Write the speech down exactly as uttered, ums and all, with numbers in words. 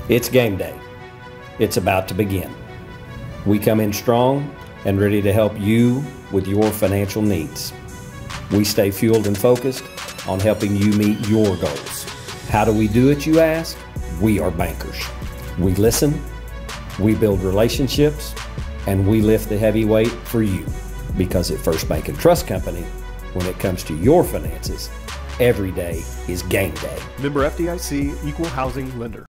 It's game day. It's about to begin. We come in strong and ready to help you with your financial needs. We stay fueled and focused on helping you meet your goals. How do we do it, you ask? We are bankers. We listen, we build relationships, and we lift the heavy weight for you. Because at First Bank and Trust Company, when it comes to your finances, every day is game day. Member F D I C, Equal Housing Lender.